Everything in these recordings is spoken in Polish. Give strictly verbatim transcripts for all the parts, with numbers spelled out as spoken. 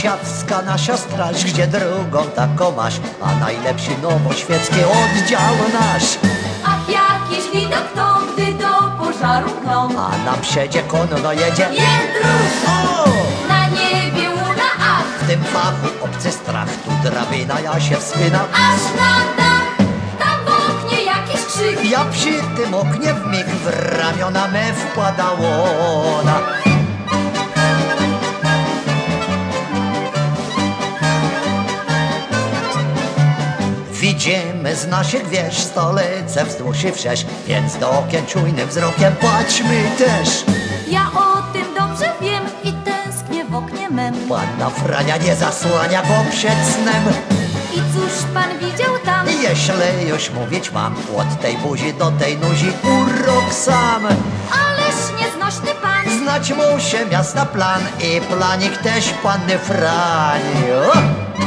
Warszawska nasza straż, gdzie drugą taką masz, a najlepszy nowoświecki oddział nasz. Ach, jakiś widok to, gdy do pożaru klą, A na przedzie konno jedzie Jędrusz, o! na niebie łuna, ach, W tym fachu obcy strach, tu drabina ja się wspinam. aż na dach, tam w oknie jakiś krzyk. Ja przy tym oknie w mig w ramiona me wkładało ona. Widzimy z naszych wież stolicę wzdłuż i wszerz, więc do okien czujnym wzrokiem patrzmy też. Ja o tym dobrze wiem i tęsknię w oknie mem. Panna Frania nie zasłania go przed snem. I cóż pan widział tam? Jeśli już mówić mam, od tej buzi do tej nuzi urok sam. Ależ nieznośny pan. Znać muszę miasta plan i planik też panny Frani. O!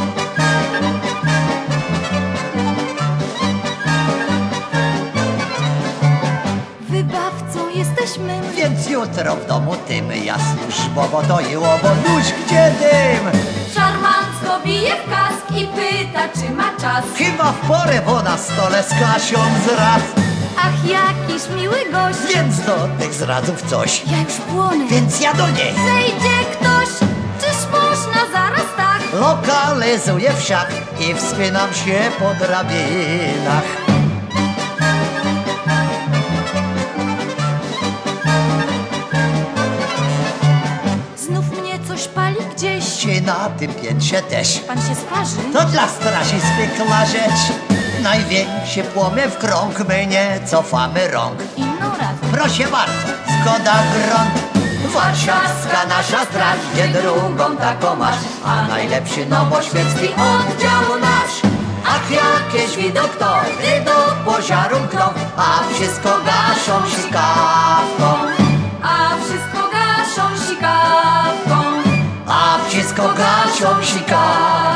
Wybawcą jesteśmy. Więc jutro w domu tym ja służbowo doiło, bo nóż gdzie dym. Szarmancko bije w kask i pyta, czy ma czas. Chyba w porę, bo na stole z Kasią zraz. Ach, jakiś miły gość. Więc do tych zrazów coś, Ja już płonę. więc ja do niej Zejdzie ktoś, czyż można zaraz tak? lokalizuję wszak i wspinam się po drabinach. Znów mnie coś pali gdzieś. Czy na tym piętrze też? Pan się sparzy? To dla straży zwykła rzecz. Największy płomień w krąg, my nie cofamy rąk. Inną radę. Proszę bardzo, zgoda grunt. Warszawska nasza straż, gdzie drugą taką masz, a najlepszy nowoświecki oddział nasz. Ach, jakieś widok to, gdy do pożaru klą, a wszystko gaszą sikawką. A wszystko gaszą sikawką. A wszystko gaszą sikawką.